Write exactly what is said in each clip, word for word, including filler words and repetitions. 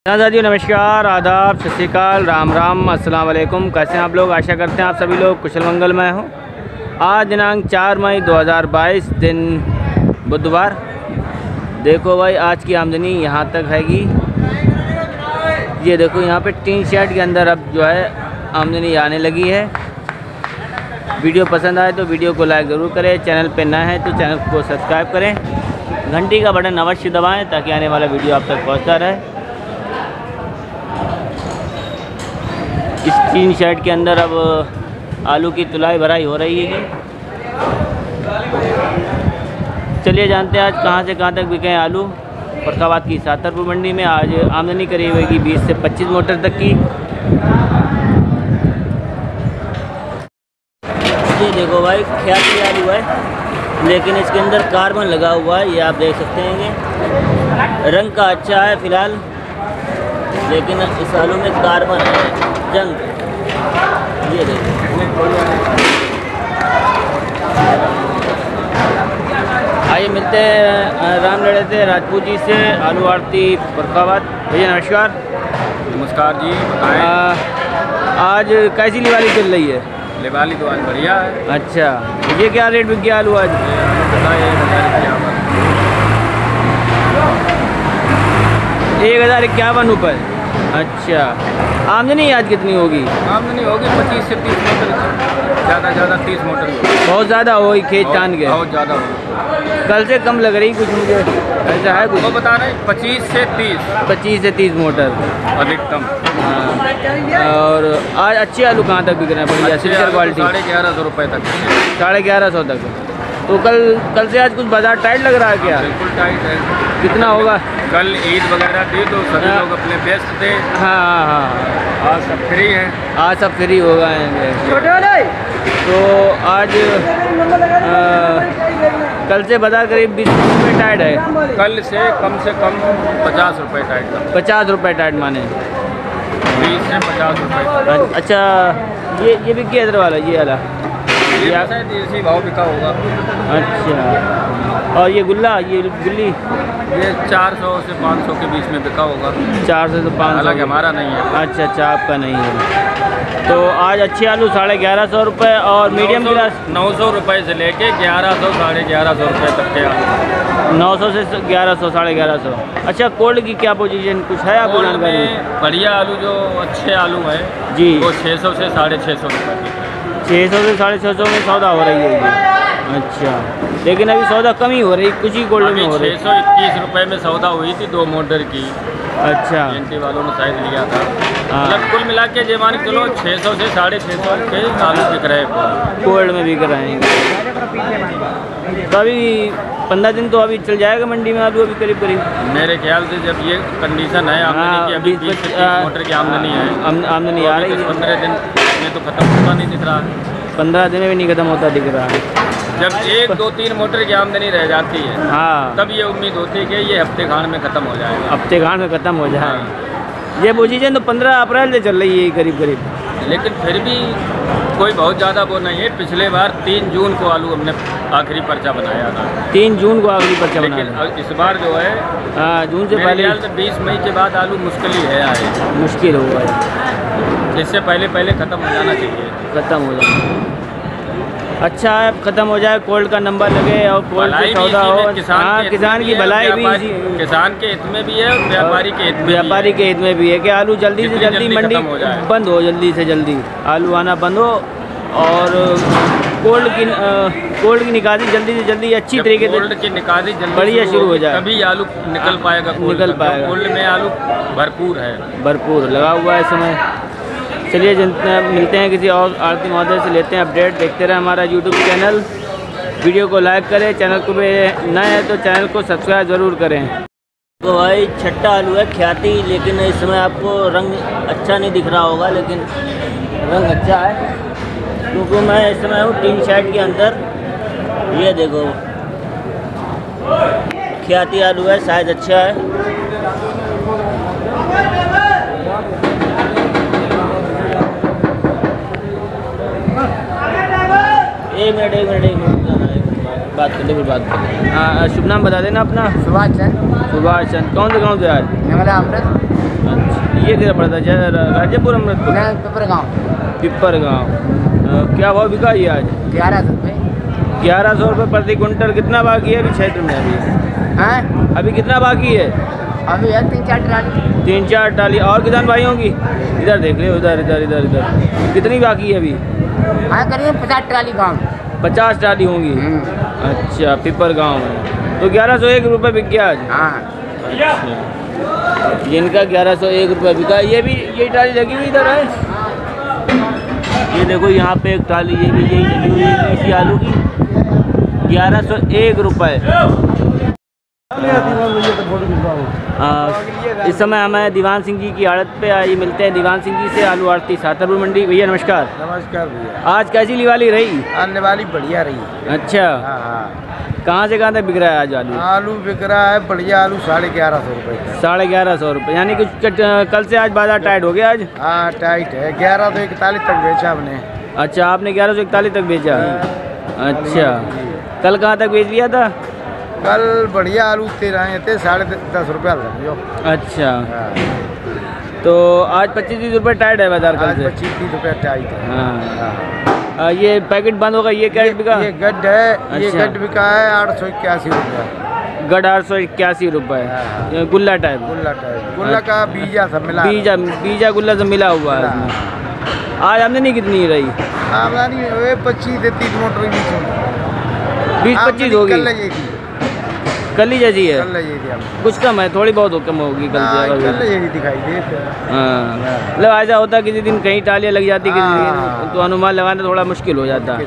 साथियों नमस्कार, आदाब, सत श्री अकाल, राम राम, अस्सलाम वालेकुम। कैसे हैं आप लोग? आशा करते हैं आप सभी लोग कुशल मंगल में हो। आज दिनांक चार मई दो हज़ार बाईस, दिन बुधवार। देखो भाई, आज की आमदनी यहाँ तक हैगी। ये देखो यहाँ पे टीन शेड के अंदर अब जो है आमदनी आने लगी है। वीडियो पसंद आए तो वीडियो को लाइक ज़रूर करें। चैनल पे नए हैं तो चैनल को सब्सक्राइब करें। घंटी का बटन अवश्य दबाएँ ताकि आने वाला वीडियो आप तक पहुँचता रहे। इस टीन शेड के अंदर अब आलू की तुलाई भराई हो रही है। चलिए जानते हैं आज कहां से कहां तक बिके हैं आलू। फरखाबाद की सातरपुर मंडी में आज आमदनी करीब होगी बीस से पच्चीस मोटर तक की। ये देखो भाई, ख्याति आलू है लेकिन इसके अंदर कार्बन लगा हुआ है, ये आप देख सकते हैं। रंग का अच्छा है फिलहाल, लेकिन इस आलू में कार्बन है, जंग। ये देखो, आइए मिलते हैं राम लड़े थे राजपूत जी से, आलू आड़ती फरखाबाद। भैया नमस्कार। नमस्कार जी, बताएं। आज कैसी लिवाली चल रही है? लिवाली तो आज बढ़िया है। अच्छा, ये क्या रेट बिक गया आलू आज? एक हज़ार इक्यावन रुपये। अच्छा, आमदनी आज कितनी होगी? आमदनी होगी पच्चीस से तीस मोटर, ज़्यादा ज़्यादा तीस मोटर। बहुत ज़्यादा होगी खेत तान के? बहुत ज़्यादा होगी। कल से कम लग रही कुछ, मुझे ऐसा है कुछ? वो बता रहे हैं पच्चीस से तीस। पच्चीस से तीस मोटर अधिकतम। हाँ, और आज अच्छे आलू कहाँ तक बिक रहे हैं? बढ़िया सिल्वर क्वालिटी। साढ़े ग्यारह सौ रुपये तक। साढ़े ग्यारह सौ तक। तो कल कल से आज कुछ बाजार टाइट लग रहा है क्या? बिल्कुल टाइट है। कितना होगा? कल ईद वगैरह थी तो सभी लोग अपने व्यस्त थे। हाँ हाँ हाँ, आज सब फ्री हैं। आज सब फ्री हो गए हैं। तो आज आ, कल से बाजार करीब बीस रुपये टाइट है। कल से कम से कम पचास रुपये टाइट। पचास रुपये टाइट माने? बीस से पचास रुपये। अच्छा, ये ये बिक गया इधर वाला, ये वाला ये देसी भाव बिका होगा। अच्छा, और ये गुल्ला, ये गुल्ली ये चार सौ से पाँच सौ के बीच में बिका होगा। चार सौ से पाँच सौ। हालांकि हमारा नहीं है। अच्छा अच्छा, आपका नहीं है। तो आज अच्छे आलू साढ़े ग्यारह सौ रुपये और मीडियम गिलास नौ सौ रुपये से लेके ग्यारह सौ साढ़े ग्यारह सौ रुपये तक के आलू। नौ सौ से ग्यारह सौ साढ़े ग्यारह सौ। अच्छा, कोल्ड की क्या पोजीशन कुछ है आपको जानकारी? बढ़िया आलू जो अच्छे आलू हैं जी, वो छः सौ से साढ़े छः सौ रुपये। छः सौ से साढ़े छः सौ में सौदा हो रही है ये। अच्छा, लेकिन अभी सौदा कम ही हो रही, कुछ ही गोल्ड में हो रही। छः सौ इक्कीस रुपये में सौदा हुई थी दो मोटर की। अच्छा, एनटी वालों ने शायद लिया था। मतलब कुल मिला के जे मान चलो छः सौ से साढ़े छः सौ के आलू बिक रहे हैं, गोल्ड में बिक रहे हैं। तो अभी पंद्रह दिन तो अभी चल जाएगा मंडी में आलू, अभी करीब करीब मेरे ख्याल से जब ये कंडीशन है आमदनी की, अभी बीस से तीस मोटर की आमदनी है। आमदनी आ रही है। पंद्रह दिन में तो खत्म होता नहीं दिख रहा है। पंद्रह दिन में भी नहीं खत्म होता दिख रहा है। जब एक दो तीन मोटर की आमदनी रह जाती है, हाँ, तब ये उम्मीद होती है कि ये हफ्ते खान में ख़त्म हो जाएगा। हफ्ते खान में ख़त्म हो जाए। ये पोजीशन तो पंद्रह अप्रैल से चल रही है करीब करीब। लेकिन फिर भी कोई बहुत ज़्यादा वो नहीं है। पिछले बार तीन जून को आलू हमने आखिरी पर्चा बनाया था। तीन जून को आखिरी पर्चा बनाया। लेकिन इस बार जो है, हाँ, जून से पहले बीस मई के बाद आलू मुश्किल ही है आए। मुश्किल होगा है। इससे पहले पहले ख़त्म हो जाना चाहिए। ख़त्म हो जाए, अच्छा है, ख़त्म हो जाए, कोल्ड का नंबर लगे और कोल्ड का सौदा हो। हाँ, किसान की भलाई भी, किसान के हित में भी है और व्यापारी के हित में व्यापारी के हित में भी है कि आलू जल्दी से जल्दी मंडी बंद हो, जल्दी से जल्दी आलू आना बंद हो और कोल्ड की कोल्ड की निकासी जल्दी से जल्दी अच्छी तरीके से, कोल्ड की निकासी जल्दी बढ़िया शुरू हो जाए, तभी आलू निकल पाएगा। निकल पाएगा। कोल्ड में आलू भरपूर है, भरपूर लगा हुआ है इस समय। चलिए मिलते हैं किसी और आरती महोदय से, लेते हैं अपडेट। देखते रहे हमारा यूट्यूब चैनल, वीडियो को लाइक करें, चैनल को भी नए हैं तो चैनल को सब्सक्राइब ज़रूर करें। तो भाई छट्टा आलू है, ख्याति, लेकिन इस समय आपको रंग अच्छा नहीं दिख रहा होगा, लेकिन रंग अच्छा है क्योंकि मैं इस समय हूँ टीन शेड के अंदर। ये देखो, ख्याति आलू है, साइज अच्छा है। एक मिनट एक मिनट एक मिनट बात कर ले, फिर बात कर ले। शुभ नाम बता देना अपना। सुभाष चंद। सुभाष चंद, कौन से गाँव से आए? नमला अमृत। अच्छा, ये कितना पड़ता है? राजेपुर अमृतपुर पिपर गाँव। पिपर गाँव। क्या भाव बिका ये आज? ग्यारह सौ रुपये। ग्यारह सौ रुपये प्रति कुंटल। कितना बाकी है अभी क्षेत्र में? अभी हैं? अभी कितना बाकी है? अभी है तीन चार ट्राली। तीन चार टाली। और किसान भाइयों की इधर देख रहे हो, इधर इधर इधर इधर कितनी बाकी है अभी? हाँ करीब पचास ट्राली गाँव। पचास टाली होंगी। अच्छा, पिपर गांव में तो ग्यारह सौ एक रुपये बिक गया आज। हाँ। अच्छा, जिनका ग्यारह सौ एक रुपये बिका। ये भी यही टाली लगी हुई इधर है। ये देखो यहाँ पे एक टाली ये भी यही लगी हुई है इसी आलू की, ग्यारह सौ एक रुपये। इस समय हमें दीवान सिंह जी की आड़त पे आई मिलते हैं। दीवान सिंह जी से आलू आड़ती सातरपुर मंडी। भैया नमस्कार। नमस्कार भैया। आज कैसी लिवाली रही? आज लिवाली बढ़िया रही। अच्छा, हाँ हाँ। कहाँ से कहाँ तक बिक रहा है आज आलू? आलू बिक रहा है बढ़िया आलू साढ़े ग्यारह सौ रुपये। साढ़े ग्यारह सौ रुपये, यानी कुछ कल से आज बाजार टाइट हो गया आज? हाँ टाइट है। ग्यारह सौ इकतालीस तक बेचा हमने। अच्छा, आपने ग्यारह सौ इकतालीस तक बेचा? अच्छा, कल कहाँ तक बेच दिया था? कल बढ़िया आलू तेरह थे, साढ़े दस रुपया समझो। अच्छा, तो आज पच्चीस तीस रुपये टाइट है बाजार कल से? पच्चीस तीस रुपया टाइट है। हाँ। ये पैकेट बंद होगा। ये कैरेट बिका? ये गड्ढ है। अच्छा। ये गड्ढ बिका है आठ सौ इक्यासी रुपया। गढ़ आठ सौ इक्यासी रुपये। गुल्ला टाइप? गुल्ला टाइप। गुल्ला का बीजा सब मिला। बीजा बीजा गुल्ला सब मिला हुआ है इसमें। आज आमदनी कितनी रही? आमदनी पच्चीस से तीस मोटर बीस पच्चीस होगी। कल ही जैसी है? कल ये कुछ कम है, थोड़ी बहुत कम होगी कल से। कल ये दिखाई दे। हाँ, मतलब ऐसा होता किसी दिन कहीं टालियाँ लग जाती, किसी दिन तो अनुमान लगाना थोड़ा मुश्किल हो जाता।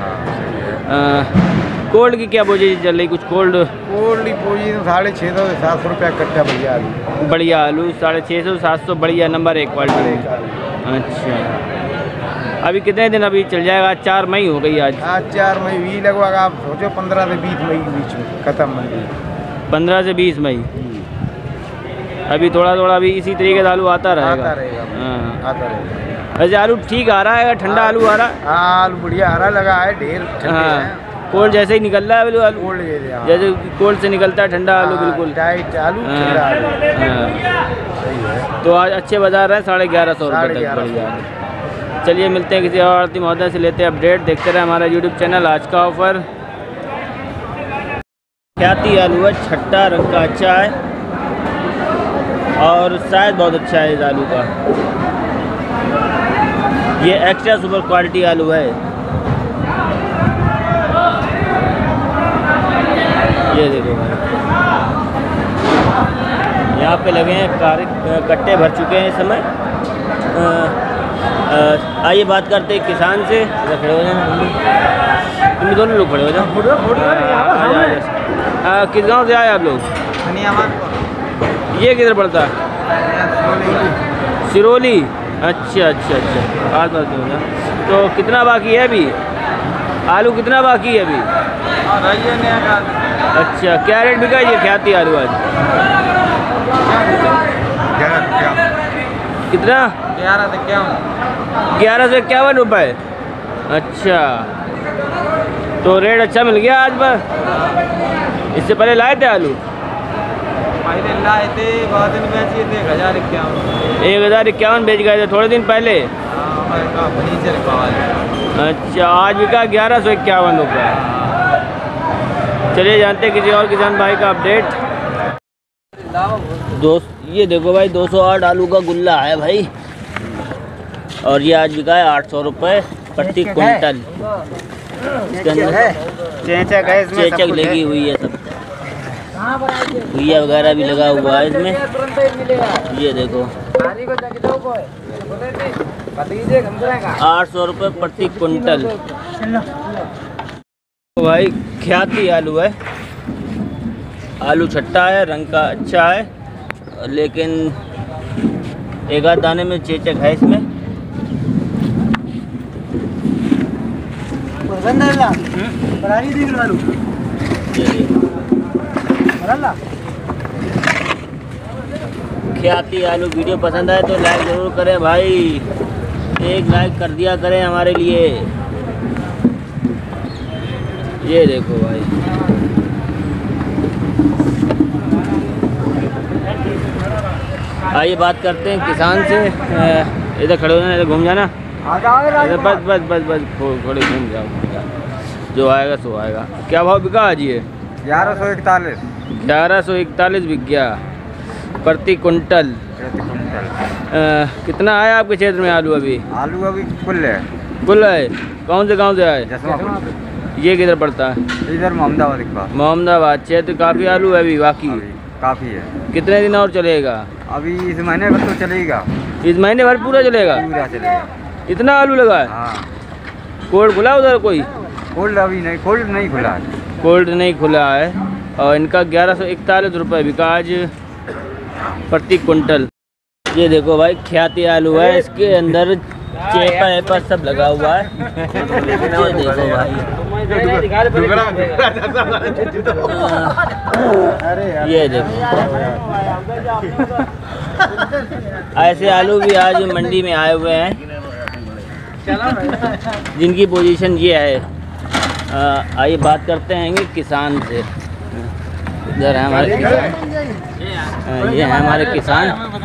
कोल्ड की क्या पोजीशन चल रही? कुछ कोल्ड? कोल्ड की पोजीशन साढ़े छः सौ से सात सौ रुपया कट्टा बढ़िया आलू। बढ़िया आलू साढ़े छः सौ सात सौ बढ़िया नंबर एक क्वालिटी। अच्छा, अभी कितने दिन अभी चल जाएगा? आज चार मई हो गई आज। आज चार मई भी लगभग आप सोचो पंद्रह से बीस मई के बीच में खत्म मंडी। पंद्रह से बीस मई। अभी थोड़ा थोड़ा अभी इसी तरीके से आलू आता रहेगा। आता रहेगा। हाँ, आता रहेगा। वैसे आलू ठीक आ रहा है? ठंडा आलू आ रहा है? हाँ आलू बढ़िया हरा लगा है ढेर। हाँ, कोल्ड जैसे ही निकल रहा है आलू? कोल्ड जैसे कोल्ड से निकलता है ठंडा आलू बिल्कुल टाइट आलू। तो आज अच्छे बाजार हैं, साढ़े ग्यारह सौ रुपये तक बढ़िया। चलिए मिलते हैं किसी और आड़ती महोदय से, लेते हैं अपडेट। देखते रहे हमारा यूट्यूब चैनल। आज का ऑफर ख्याति आलू है, छट्टा रंग का अच्छा है और शायद बहुत अच्छा है इस आलू का। ये एक्स्ट्रा सुपर क्वालिटी आलू है। ये देखो भाई, यहाँ पे लगे हैं कार कट्टे भर चुके हैं इस समय। आइए बात करते हैं किसान से। खड़े हो जाना, तुम दोनों लोग खड़े हो जाओ। किस गांव से आए आप लोग? ये किधर पड़ता है? सिरोली। अच्छा अच्छा अच्छा, आज बात हो जाए। तो कितना बाकी है अभी आलू? कितना बाकी है अभी? अच्छा, क्या रेट बिका ये ख्याति आलू आज? कितना? ग्यारह से इक्यावन। ग्यारह सौ इक्यावन रुपये। अच्छा, तो रेट अच्छा मिल गया आज पर? इससे पहले लाए थे आलू? पहले लाए थे, बहुत दिन बेचे थे। एक हज़ार इक्यावन। एक हज़ार इक्यावन बेच गए थे थोड़े दिन पहले। अच्छा, आज बिका ग्यारह सौ इक्यावन रुपये। चलिए जानते हैं किसी और किसान भाई का अपडेट। दोस्त ये देखो भाई, दो सौ आठ आलू का गुल्ला है भाई, और ये आज बिका है आठ सौ रुपये प्रति क्विंटल। इसके अंदर चेचक है, इसमें चेचक लगी हुई है, सब भुइया वगैरह भी लगा हुआ है इसमें। ये देखो आठ सौ रुपये प्रति क्विंटल। भाई ख्याति आलू है, आलू छट्टा है, रंग का अच्छा है, लेकिन एक आध दाने में चेचक है इसमें। ख्याति आलू वीडियो पसंद आए तो लाइक ज़रूर करें भाई, एक लाइक कर दिया करें हमारे लिए। ये देखो भाई, आइए बात करते हैं किसान से। अ, इधर खड़े हो जाना, इधर घूम जाना, इधर बस बस बस बस थोड़े घूम जाओ, घूम जाओ। जो आएगा सो आएगा। क्या भाव बिका आज ये? ग्यारह सौ इकतालीस ग्यारह सौ इकतालीस बिक गया प्रति कुंटल। प्रति कुंटल। अ, कितना आया आपके क्षेत्र में आलू अभी? आलू अभी फुल है। फुल है। कौन से गांव से आए? जसवापुर। ये किधर पड़ता है? इधर मोहम्मदाबाद के पास। मोहम्मदाबाद क्षेत्र। काफ़ी आलू है अभी बाकी? अभी काफ़ी है। कितने दिन और चलेगा? अभी इस महीने भर तो चलेगा। इस महीने भर पूरा चलेगा? पूरा चलेगा। इतना आलू लगा है? हाँ। कोल्ड खुला उधर कोई? कोल्ड अभी नहीं, कोल्ड नहीं खुला है। कोल्ड नहीं खुला है। और इनका ग्यारह सौ इकतालीस रुपये बिका आज प्रति कुंटल। ये देखो भाई ख्याति आलू है, इसके अंदर चेपा वेपा सब लगा हुआ है। ये देखो भाई, ये देखो ऐसे आलू भी आज मंडी में आए हुए हैं जिनकी पोजीशन ये है। आइए बात करते हैं किसान से। इधर है हमारे किसान, ये है हमारे किसान।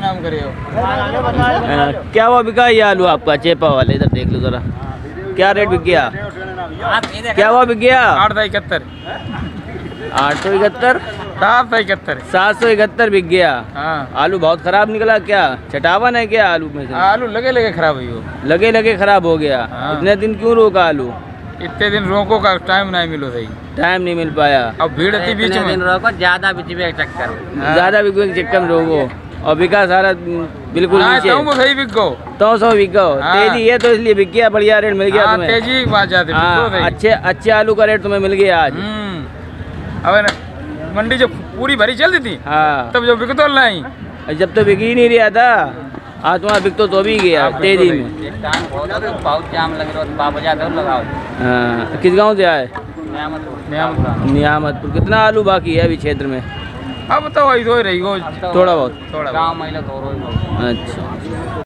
आ, क्या हुआ बिका ये आलू आपका चेपा वाले? इधर देख लो जरा, क्या रेट बिक गया? क्या हुआ बिक गया? आठ सौ इकहत्तर। आठ सौ इकहत्तर सात सौ इकहत्तर सात सौ इकहत्तर बिक गया। हाँ। आलू बहुत खराब निकला क्या? चटावन है क्या आलू में से? आलू लगे लगे खराब हुई हो। लगे लगे खराब हो गया। हाँ। इतने दिन क्यों रोका आलू? इतने दिन रोको का टाइम नहीं मिलो सही। टाइम नहीं मिल पाया। अब भीड़ थी बीच में। रोको ज्यादा बिचवे चक्कर। ज्यादा बिकने के चक्कर में रोको और बिका सारा बिल्कुल नीचे। तो सही बिको तो सौ बिको। हाँ। तेजी है तो इसलिए बिक गया, बढ़िया रेट मिल गया हाँ, तुम्हें। तेजी की बात जाती हाँ, अच्छे अच्छे आलू का रेट तुम्हें मिल गया आज। अब मंडी जब पूरी भरी चलती थी हाँ, तब जो बिकतो नहीं। जब तो बिक ही नहीं रहा था, आज तुम्हारा बिक तो, तो भी गया तेजी में। बहुत जाम लग रहा है। हाँ, किस गांव से आए? नियामत। नियामतपुर। कितना आलू बाकी है अभी क्षेत्र में? अब तो वही तो रही हो थोड़ा बहुत। थोड़ा गाँव महिला तो अच्छा।